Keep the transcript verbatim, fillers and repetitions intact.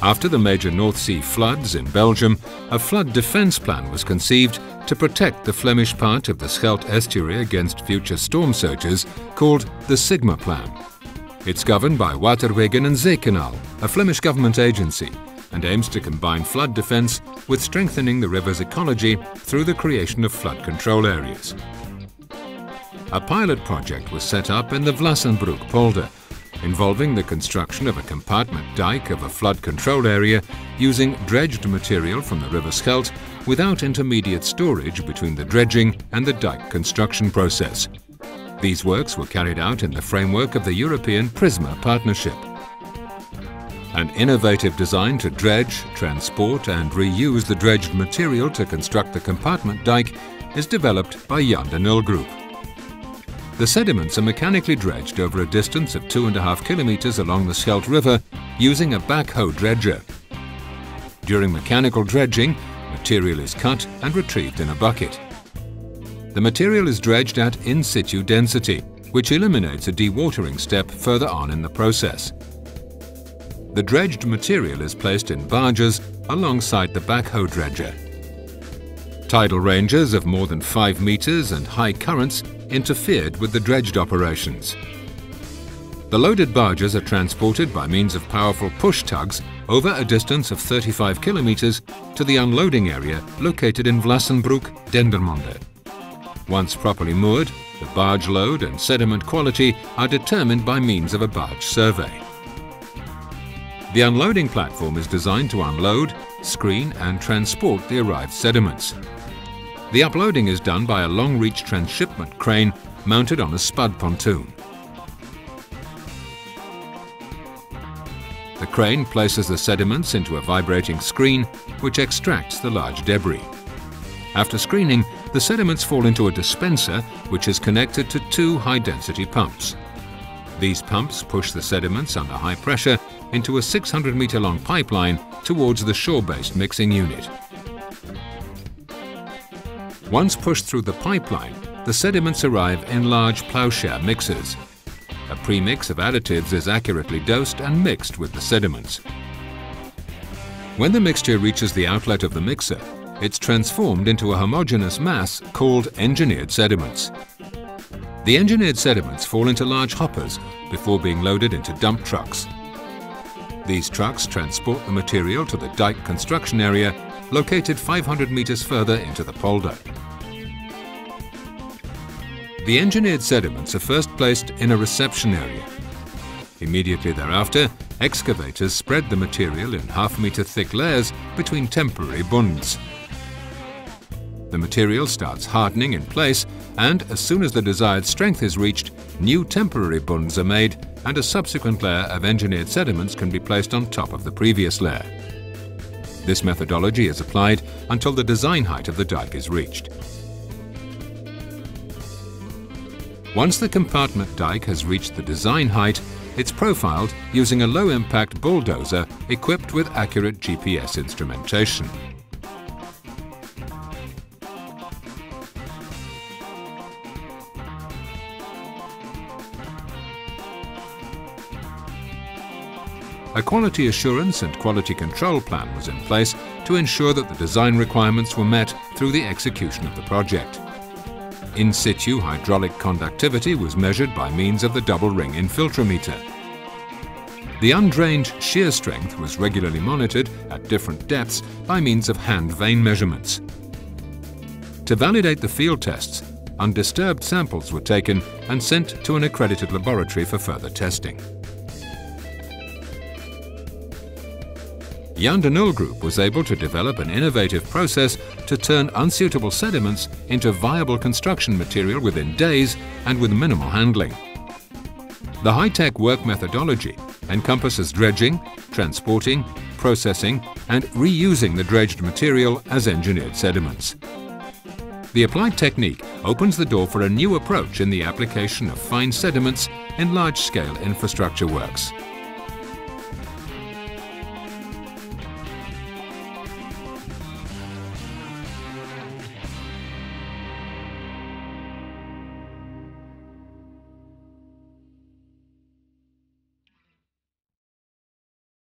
After the major North Sea floods in Belgium, a flood defence plan was conceived to protect the Flemish part of the Scheldt estuary against future storm surges, called the Sigma Plan. It's governed by Waterwegen and Zeekanaal, a Flemish government agency, and aims to combine flood defence with strengthening the river's ecology through the creation of flood control areas. A pilot project was set up in the Vlassenbroek polder, involving the construction of a compartment dike of a flood control area using dredged material from the River Scheldt without intermediate storage between the dredging and the dike construction process. These works were carried out in the framework of the European Prisma Partnership. An innovative design to dredge, transport and reuse the dredged material to construct the compartment dike is developed by Nul Group. The sediments are mechanically dredged over a distance of two and a half kilometers along the Scheldt River using a backhoe dredger. During mechanical dredging, material is cut and retrieved in a bucket. The material is dredged at in situ density, which eliminates a dewatering step further on in the process. The dredged material is placed in barges alongside the backhoe dredger. Tidal ranges of more than five meters and high currents interfered with the dredged operations. The loaded barges are transported by means of powerful push tugs over a distance of thirty-five kilometers to the unloading area located in Vlassenbroek, Dendermonde. Once properly moored, the barge load and sediment quality are determined by means of a barge survey. The unloading platform is designed to unload, screen and transport the arrived sediments. The uploading is done by a long-reach transshipment crane mounted on a spud pontoon. The crane places the sediments into a vibrating screen which extracts the large debris. After screening, the sediments fall into a dispenser which is connected to two high-density pumps. These pumps push the sediments under high pressure into a six hundred meter long pipeline towards the shore-based mixing unit. Once pushed through the pipeline, the sediments arrive in large ploughshare mixers. A premix of additives is accurately dosed and mixed with the sediments. When the mixture reaches the outlet of the mixer, it's transformed into a homogeneous mass called engineered sediments. The engineered sediments fall into large hoppers before being loaded into dump trucks. These trucks transport the material to the dike construction area located five hundred meters further into the polder. The engineered sediments are first placed in a reception area. Immediately thereafter, excavators spread the material in half-meter thick layers between temporary bunds. The material starts hardening in place, and as soon as the desired strength is reached, new temporary bunds are made and a subsequent layer of engineered sediments can be placed on top of the previous layer. This methodology is applied until the design height of the dike is reached. Once the compartment dike has reached the design height, it's profiled using a low-impact bulldozer equipped with accurate G P S instrumentation. A quality assurance and quality control plan was in place to ensure that the design requirements were met through the execution of the project. In situ hydraulic conductivity was measured by means of the double ring infiltrometer. The undrained shear strength was regularly monitored at different depths by means of hand vane measurements. To validate the field tests, undisturbed samples were taken and sent to an accredited laboratory for further testing. Nul Group was able to develop an innovative process to turn unsuitable sediments into viable construction material within days and with minimal handling. The high-tech work methodology encompasses dredging, transporting, processing and reusing the dredged material as engineered sediments. The applied technique opens the door for a new approach in the application of fine sediments in large-scale infrastructure works.